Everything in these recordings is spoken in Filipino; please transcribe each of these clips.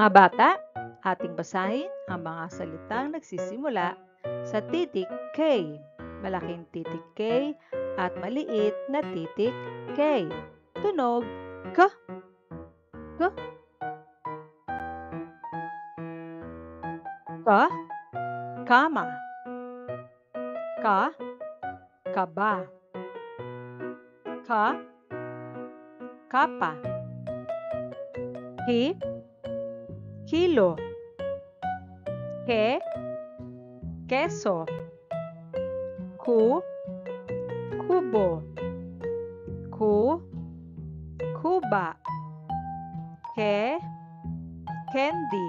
Mga bata, ating basahin ang mga salitang nagsisimula sa titik K. Malaking titik K at maliit na titik K. Tunog K. K. K. Kama. K. Kaba. K. Kapa. Ki. Kilo. Ke. Keso. Ku. Kubo. Ku. Kuba. Ke. Candy.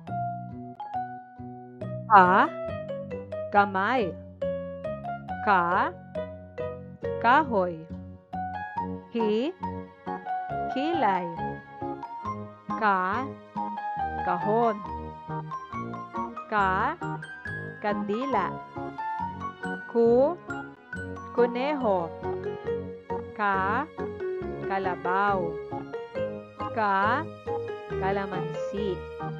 Ka. Kamay. Ka. Kahoy. Ki. Kilay. Ka. Kahon. Ka. Kandila. Ku. Kuneho. Ka. Kalabaw. Ka. Kalamansi.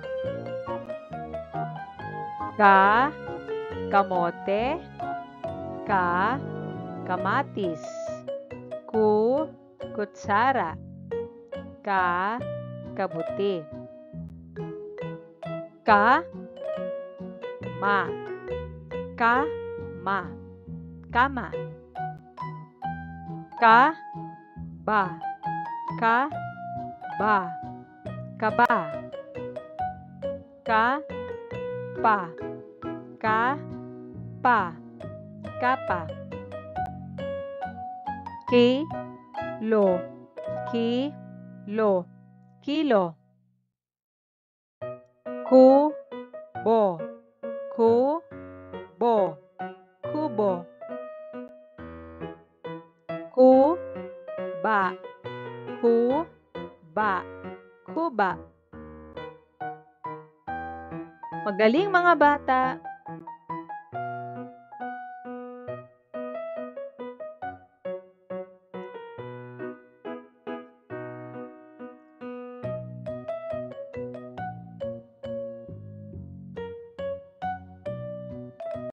Ka. Kamote. Ka. Kamatis. Ku. Kutsara. Ka. Kabuti. Ka. Ma. Ka. Ma. Kama. Ka. Ba. Ka. Ba. Kaba. Ka. Pa. Ka. Pa. Kapa. Ki. Lo. Ki. Lo. Kilo. Ku. Bo. Ku. Bo. Kubo. Ku. Ba. Ku. Ba. Kuba. Magaling mga bata!